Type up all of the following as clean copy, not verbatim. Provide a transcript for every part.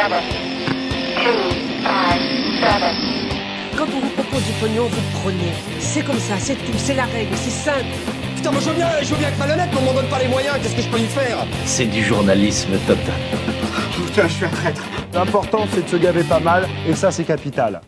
Quand on vous propose du pognon, vous le prenez. C'est comme ça, c'est tout, c'est la règle, c'est simple. Putain, moi je veux bien être malhonnête, mais on m'en donne pas les moyens, qu'est-ce que je peux y faire? C'est du journalisme total. Putain, je suis un traître. L'important, c'est de se gaver pas mal, et ça, c'est capital.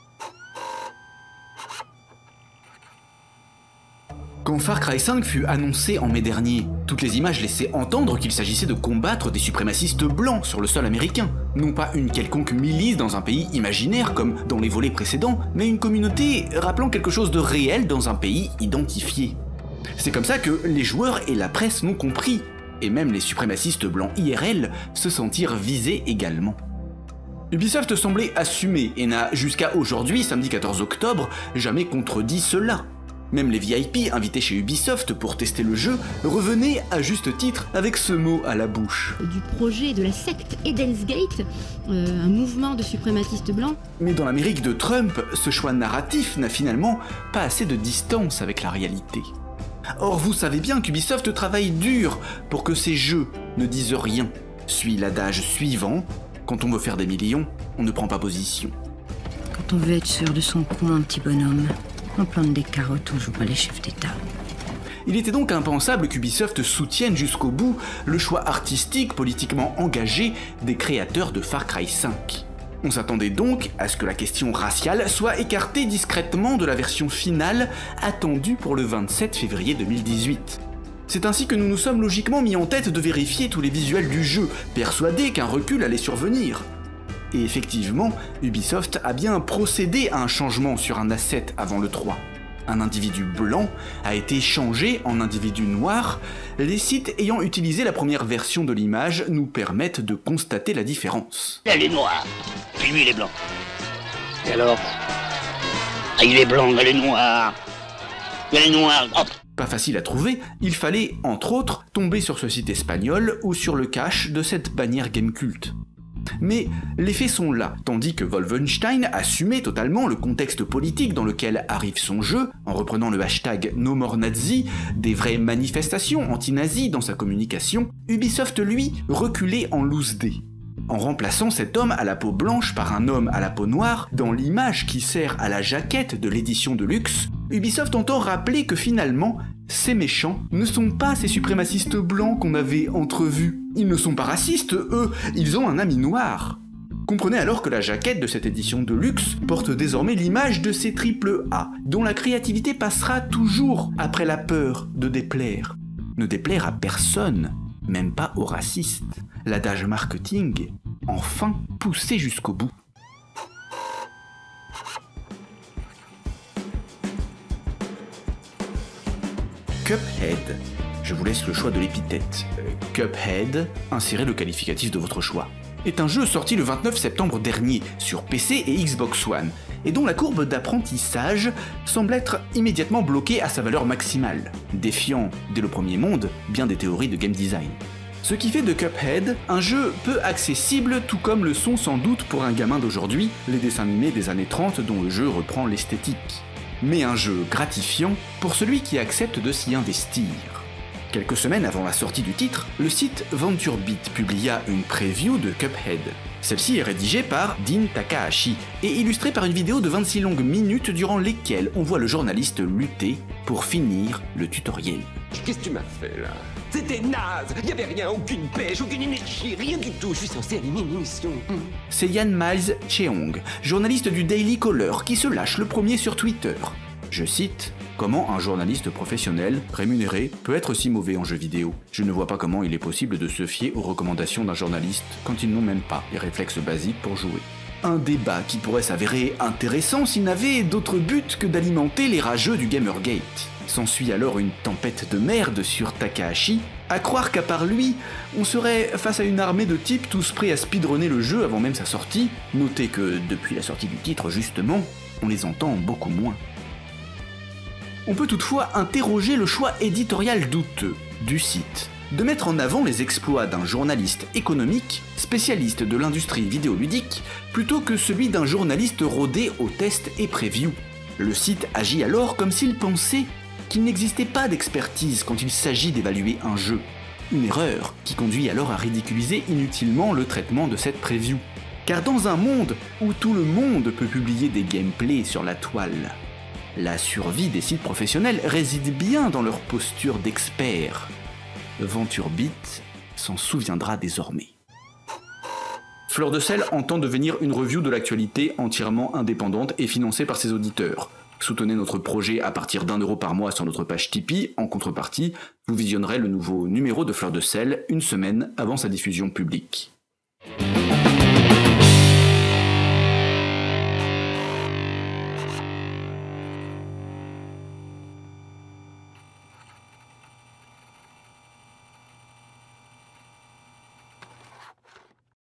Quand Far Cry 5 fut annoncé en mai dernier, toutes les images laissaient entendre qu'il s'agissait de combattre des suprémacistes blancs sur le sol américain. Non pas une quelconque milice dans un pays imaginaire comme dans les volets précédents, mais une communauté rappelant quelque chose de réel dans un pays identifié. C'est comme ça que les joueurs et la presse l'ont compris, et même les suprémacistes blancs IRL se sentirent visés également. Ubisoft semblait assumer et n'a jusqu'à aujourd'hui, samedi 14 octobre, jamais contredit cela. Même les VIP invités chez Ubisoft pour tester le jeu revenaient à juste titre avec ce mot à la bouche. Du projet de la secte Eden's Gate, un mouvement de suprématistes blancs. Mais dans l'Amérique de Trump, ce choix narratif n'a finalement pas assez de distance avec la réalité. Or vous savez bien qu'Ubisoft travaille dur pour que ces jeux ne disent rien. Suit l'adage suivant, quand on veut faire des millions, on ne prend pas position. Quand on veut être sûr de son coup, un petit bonhomme, on plante des carottes, on joue pas les chefs d'État. Il était donc impensable qu'Ubisoft soutienne jusqu'au bout le choix artistique politiquement engagé des créateurs de Far Cry 5. On s'attendait donc à ce que la question raciale soit écartée discrètement de la version finale attendue pour le 27 février 2018. C'est ainsi que nous nous sommes logiquement mis en tête de vérifier tous les visuels du jeu, persuadés qu'un recul allait survenir. Et effectivement, Ubisoft a bien procédé à un changement sur un asset avant le 3. Un individu blanc a été changé en individu noir. Les sites ayant utilisé la première version de l'image nous permettent de constater la différence. Elle est noire, puis lui il est blanc. Et alors? Ah, il est blanc, elle est noire. Elle est noire, hop. Pas facile à trouver, il fallait, entre autres, tomber sur ce site espagnol ou sur le cache de cette bannière Gamecult. Mais les faits sont là, tandis que Wolfenstein assumait totalement le contexte politique dans lequel arrive son jeu, en reprenant le hashtag #NoMoreNazi, des vraies manifestations anti-nazis dans sa communication, Ubisoft lui reculait en loose dé. En remplaçant cet homme à la peau blanche par un homme à la peau noire, dans l'image qui sert à la jaquette de l'édition de luxe, Ubisoft entend rappeler que finalement, ces méchants ne sont pas ces suprémacistes blancs qu'on avait entrevus. Ils ne sont pas racistes, eux, ils ont un ami noir. Comprenez alors que la jaquette de cette édition de luxe porte désormais l'image de ces AAA, dont la créativité passera toujours après la peur de déplaire. Ne déplaire à personne, même pas aux racistes. L'adage marketing, enfin poussé jusqu'au bout. Cuphead. Je vous laisse le choix de l'épithète. Cuphead, insérez le qualificatif de votre choix. Est un jeu sorti le 29 septembre dernier sur PC et Xbox One, et dont la courbe d'apprentissage semble être immédiatement bloquée à sa valeur maximale, défiant, dès le premier monde, bien des théories de game design. Ce qui fait de Cuphead un jeu peu accessible, tout comme le sont sans doute pour un gamin d'aujourd'hui les dessins animés des années 30 dont le jeu reprend l'esthétique. Mais un jeu gratifiant pour celui qui accepte de s'y investir. Quelques semaines avant la sortie du titre, le site VentureBeat publia une preview de Cuphead. Celle-ci est rédigée par Dean Takahashi et illustrée par une vidéo de 26 longues minutes durant lesquelles on voit le journaliste lutter pour finir le tutoriel. Qu'est-ce que tu m'as fait là? C'était naze! Y'avait rien, aucune pêche, aucune énergie, rien du tout, je suis censé animer une émission. C'est Yan Miles Cheong, journaliste du Daily Caller, qui se lâche le premier sur Twitter. Je cite: « Comment un journaliste professionnel, rémunéré, peut être si mauvais en jeu vidéo? Je ne vois pas comment il est possible de se fier aux recommandations d'un journaliste quand ils n'ont même pas les réflexes basiques pour jouer. » Un débat qui pourrait s'avérer intéressant s'il n'avait d'autre but que d'alimenter les rageux du Gamergate. S'ensuit alors une tempête de merde sur Takahashi, à croire qu'à part lui, on serait face à une armée de types tous prêts à speedrunner le jeu avant même sa sortie. Notez que depuis la sortie du titre justement, on les entend beaucoup moins. On peut toutefois interroger le choix éditorial douteux du site de mettre en avant les exploits d'un journaliste économique, spécialiste de l'industrie vidéoludique, plutôt que celui d'un journaliste rodé aux tests et previews. Le site agit alors comme s'il pensait qu'il n'existait pas d'expertise quand il s'agit d'évaluer un jeu. Une erreur qui conduit alors à ridiculiser inutilement le traitement de cette preview. Car dans un monde où tout le monde peut publier des gameplays sur la toile, la survie des sites professionnels réside bien dans leur posture d'expert. VentureBeat s'en souviendra désormais. Fleur de Sel entend devenir une review de l'actualité entièrement indépendante et financée par ses auditeurs. Soutenez notre projet à partir d'1 € par mois sur notre page Tipeee. En contrepartie, vous visionnerez le nouveau numéro de Fleur de Sel une semaine avant sa diffusion publique.